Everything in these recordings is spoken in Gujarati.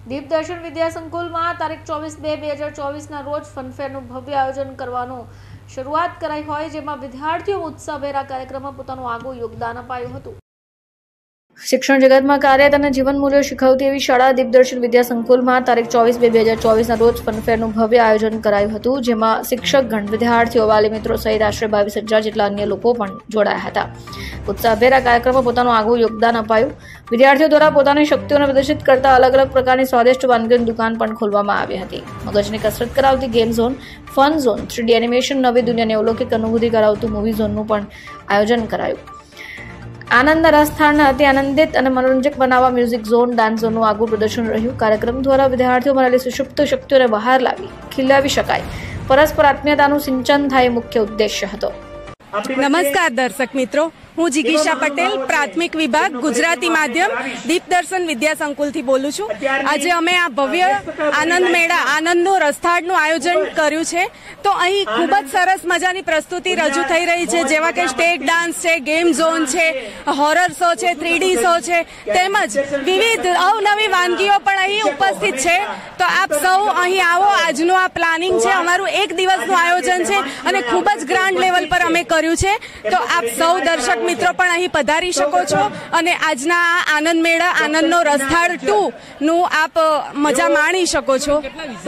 દીપદર્શન વિદ્યા સંકુલમાં તારીખ 24/2/2024 રોજ ફનફેરનું ભવ્ય આયોજન કરવાનું શરૂઆત કરાઈ હોય, જેમાં વિદ્યાર્થીઓ ઉત્સાહભેર આ કાર્યક્રમમાં પોતાનું આગવું યોગદાન અપાયું હતું। શિક્ષણ જગતમાં કાર્યરત અને જીવન મૂલ્યો શીખવતી એવી શાળા દીપદર્શન વિદ્યા સંકુલમાં તારીખ 24/2/2024 રોજ ફનફેરનું ભવ્ય આયોજન કરાયું હતું, જેમાં શિક્ષકગણ, વિદ્યાર્થીઓ, વાલી મિત્રો સહિત આશરે 22,000 જેટલા અન્ય લોકો પણ જોડાયા હતા। ઉત્સાહભેર આ કાર્યક્રમમાં પોતાનું આગવું યોગદાન અપાયું। વિદ્યાર્થીઓ દ્વારા પોતાની શક્તિઓને પ્રદર્શિત કરતા અલગ અલગ પ્રકારની સ્વાદિષ્ટ વાનગીઓની દુકાન પણ ખોલવામાં આવી હતી। મગજની કસરત કરાવતી game zone, fun zone, 3D animation, નવી દુનિયાની અલૌકિક અનુભૂતિ કરાવતું મૂવી ઝોનનું પણ આયોજન કરાયું। આનંદ રસસ્થાનને અતિ આનંદિત અને મનોરંજક બનાવવા મ્યુઝિક ઝોન, ડાન્સ ઝોનનું આગવું પ્રદર્શન રહ્યું। કાર્યક્રમ દ્વારા વિદ્યાર્થીઓમાં રહેલી સુષુપ્ત શક્તિઓને બહાર લાવી ખીલવી શકાય, પરસ્પર આત્મીયતાનું સિંચન થાય મુખ્ય ઉદ્દેશ્ય હતો। નમસ્કાર દર્શક મિત્રો, હું જિગીશા પટેલ, પ્રાથમિક વિભાગ ગુજરાતી માધ્યમ દીપદર્શન વિદ્યા સંકુલથી બોલું છું। આજે અમે આ ભવ્ય આનંદ મેળા, આનંદનું રસથાળનું આયોજન કર્યું છે। તો અહીં ખૂબ જ સરસ મજાની પ્રસ્તુતિ રજૂ થઈ રહી છે, જેવા કે સ્ટેજ ડાન્સ છે, ગેમ ઝોન છે, હોરર શો છે, 3D શો છે, તેમજ વિવિધ અવનવી વાનગીઓ પણ અહીં ઉપસ્થિત છે। તો આપ સૌ અહીં આવો। આજનું આ પ્લાનિંગ છે, અમારું એક દિવસનું આયોજન છે અને ખૂબ જ ગ્રાન્ડ લેવલ પર અમે કર્યું છે। તો આપ સૌ દર્શક મિત્રો પણ અહીં પધારી શકો છો અને આજના આ આનંદ મેળા, આનંદનો રસથાળ 2 નું આપ મજા માણી શકો છો।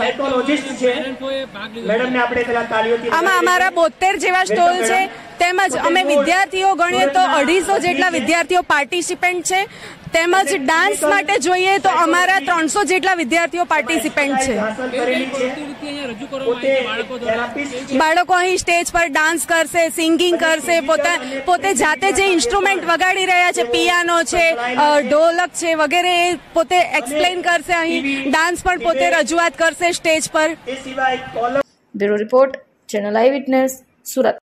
આમાં અમારા 72 જેવા સ્ટોલ છે, તેમજ અમે વિદ્યાર્થીઓ ગણીએ તો 250 જેટલા વિદ્યાર્થીઓ પાર્ટિસિપેન્ટ છે, તેમજ ડાન્સ માટે જોઈએ તો અમારા 300 જેટલા વિદ્યાર્થીઓ પાર્ટિસિપેન્ટ છે। બાળકો અહીં સ્ટેજ પર ડાન્સ કરશે, સિંગિંગ કરશે, પોતે જાતે જે ઇન્સ્ટ્રુમેન્ટ વગાડી રહ્યા છે, પિયાનો છે, ઢોલક છે વગેરે, પોતે એક્સપ્લેન કરશે। અહીં ડાન્સ પણ પોતે રજૂઆત કરશે સ્ટેજ પર। Bureau report, channel eye witness, Surat.